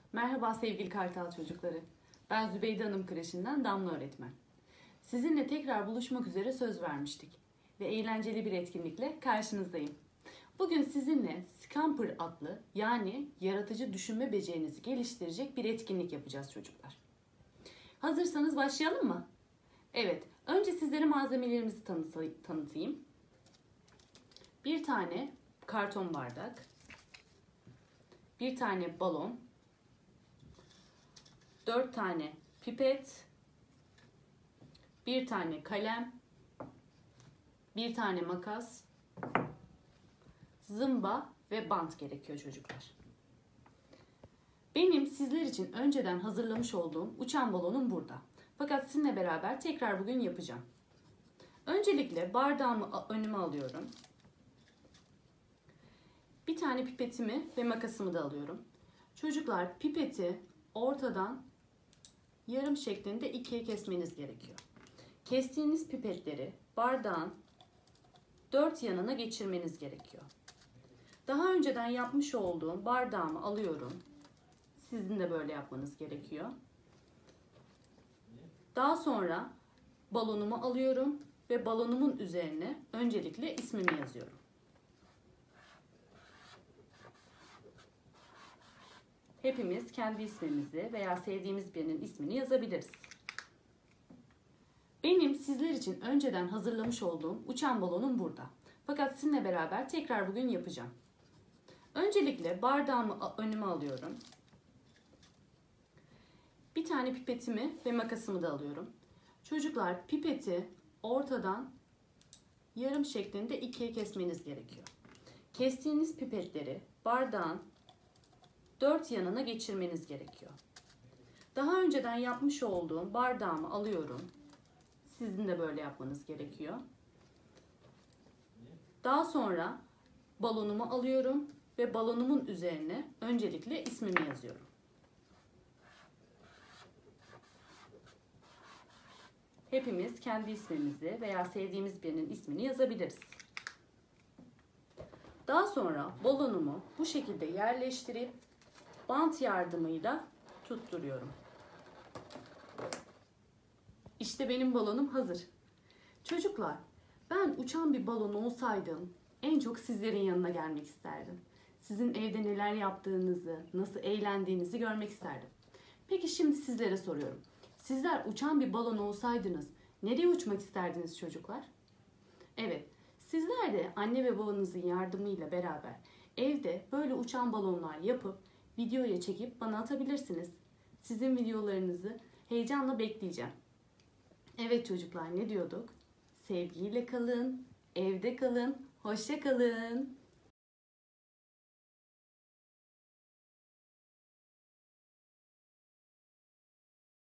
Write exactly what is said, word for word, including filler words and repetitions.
Merhaba sevgili Kartal çocukları. Ben Zübeyde Hanım Kreşi'nden Damla öğretmen. Sizinle tekrar buluşmak üzere söz vermiştik ve eğlenceli bir etkinlikle karşınızdayım. Bugün sizinle Scamper adlı yani yaratıcı düşünme becerinizi geliştirecek bir etkinlik yapacağız çocuklar. Hazırsanız başlayalım mı? Evet, önce sizlere malzemelerimizi tanıtayım. Bir tane karton bardak, bir tane balon, dört tane pipet, bir tane kalem, bir tane makas, zımba ve bant gerekiyor çocuklar. Benim sizler için önceden hazırlamış olduğum uçan balonum burada. Fakat sizinle beraber tekrar bugün yapacağım. Öncelikle bardağımı önüme alıyorum. Bir tane pipetimi ve makasımı da alıyorum. Çocuklar, pipeti ortadan yarım şeklinde ikiye kesmeniz gerekiyor. Kestiğiniz pipetleri bardağın dört yanına geçirmeniz gerekiyor. Daha önceden yapmış olduğum bardağımı alıyorum. Sizin de böyle yapmanız gerekiyor. Daha sonra balonumu alıyorum ve balonumun üzerine öncelikle ismimi yazıyorum. Hepimiz kendi ismimizi veya sevdiğimiz birinin ismini yazabiliriz. Benim sizler için önceden hazırlamış olduğum uçan balonum burada. Fakat sizinle beraber tekrar bugün yapacağım. Öncelikle bardağımı önüme alıyorum. Bir tane pipetimi ve makasımı da alıyorum. Çocuklar, pipeti ortadan yarım şeklinde ikiye kesmeniz gerekiyor. Kestiğiniz pipetleri bardağın dört yanına geçirmeniz gerekiyor. Daha önceden yapmış olduğum bardağımı alıyorum. Sizin de böyle yapmanız gerekiyor. Daha sonra balonumu alıyorum ve balonumun üzerine öncelikle ismimi yazıyorum. Hepimiz kendi ismimizi veya sevdiğimiz birinin ismini yazabiliriz. Daha sonra balonumu bu şekilde yerleştirip bant yardımıyla tutturuyorum. İşte benim balonum hazır. Çocuklar, ben uçan bir balon olsaydım en çok sizlerin yanına gelmek isterdim. Sizin evde neler yaptığınızı, nasıl eğlendiğinizi görmek isterdim. Peki şimdi sizlere soruyorum. Sizler uçan bir balon olsaydınız nereye uçmak isterdiniz çocuklar? Evet, sizler de anne ve babanızın yardımıyla beraber evde böyle uçan balonlar yapıp videoya çekip bana atabilirsiniz. Sizin videolarınızı heyecanla bekleyeceğim. Evet çocuklar, ne diyorduk? Sevgiyle kalın, evde kalın, hoşça kalın.